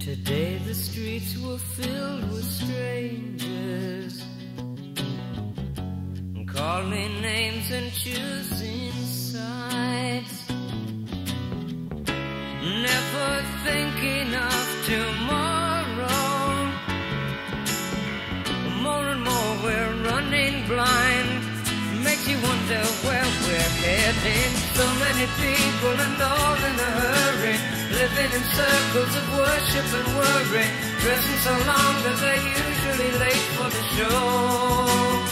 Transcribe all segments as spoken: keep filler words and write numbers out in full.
Today the streets were filled with strangers, calling names and choosing sides, never thinking of tomorrow. More and more we're running blind, makes you wonder where we're heading. So many people and all in a hurry, living in circles of worship and worry, dressing so long that they're usually late for the show.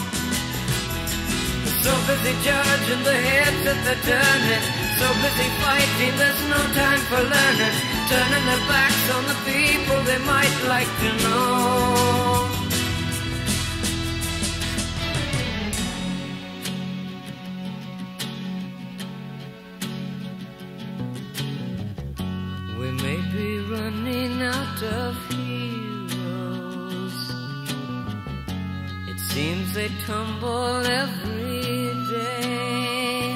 So busy judging the heads that they're turning, so busy fighting there's no time for learning, turning their backs on the people they might like to know. We may be running out of heroes, it seems they tumble every day.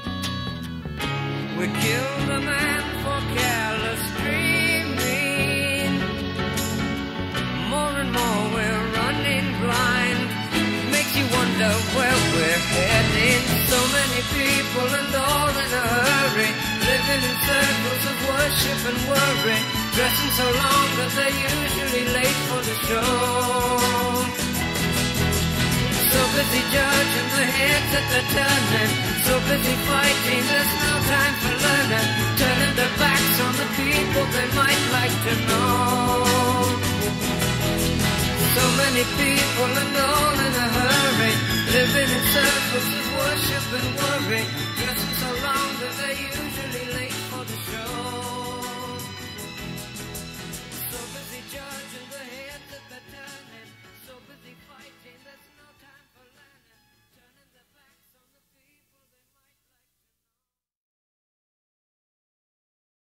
We killed a man for careless dreaming, more and more we're running blind, makes you wonder where we're heading. So many people and all in a hurry, living in circles of worship and worry, dressing so long that they're usually late for the show. So busy judging the heads that they're turning, so busy fighting there's no time for learning, turning their backs on the people they might like to know. So many people and all in a hurry, living in circles of worship and worry,